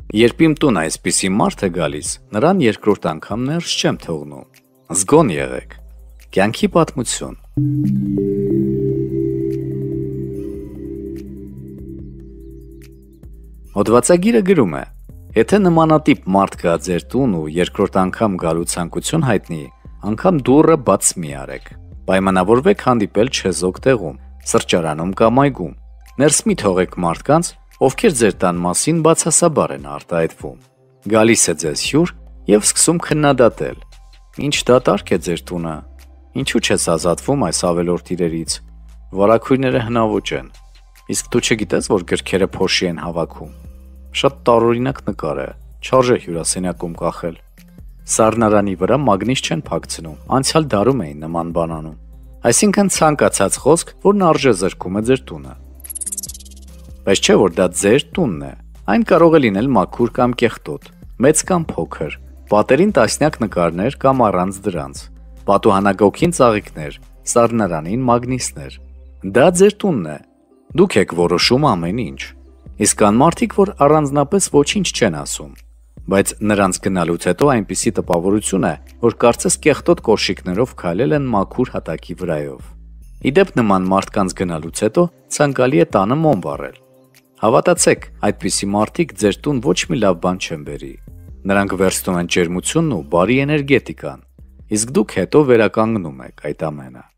Երբ իմ տուն այսպիսի մարդ է գալիս, նրան երկրորդ անգամ ներս չեմ թողնում։ Զգոն եղեք։ Կյանքի պատմություն։ Հոդվածագիրը գրում է. եթե նմանատիպ մարդ գա ձեր տուն ու երկրորդ անգամ գալու ցանկություն հայտնի, անգամ դուռը բաց մի արեք։ Պայմանավորվեք հանդիպել չեզոք տեղում, սրճարանում կամ այգում։ Ներս մի թողեք մարդկանց, ովքեր ձեր տան մասին բացասաբար են արտահայտվում։ Գալիս է ձեզ հյուր եւ սկսում քննադատել։ Ինչ դատարկ է ձեր տունը։ Ինչու չես ազատվում այս ավելորդ իրերից։ Վարագույրները հնաոճ են։ Իսկ դու չգիտես, որ գրքերը փոշի են հավաքում։ Շատ տարօրինակ նկար է, չարժե հյուրասենյակում կախել։ Սառնարանի վրա մագնիս չեն փակցնում, անցյալ դարում էին նման բան անում։ Այսինքն ցանկացած խոսք, որն արժե զրկում է ձեր տունը։ Բայց չէ որ դա ձեր տունն է։ Այն կարող է լինել մաքուր կամ կեղտոտ, մեծ կամ փոքր, պատերին տասնյակ նկարներ կամ առանց դրանց, պատուհանագոգին ծաղիկներ, սառնարանին մագնիսներ։ Դա ձեր տունն է։ Դուք եք որոշում ամեն ինչ։ Իսկ կան մարդիկ, որ առանձնապես ոչինչ չեն ասում, բայց նրանց գնալուց հետո այնպիսի տպավորություն է, որ կարծես կեղտոտ կոշիկներով քայլել են մաքուր հատակի վրայով։ Իդեպ նման մարդկանց գնալուց հետո ցանկալի է տանը մոմ վառել։ Հավատացեք, այդպիսի մարդիկ ձեր տուն ոչ մի լավ բան չեն բերի։ Նրանք վերցնում են ջերմությունն ու բարի էներգետիկան, իսկ դուք հետո վերականգնում եք այդ ամենը։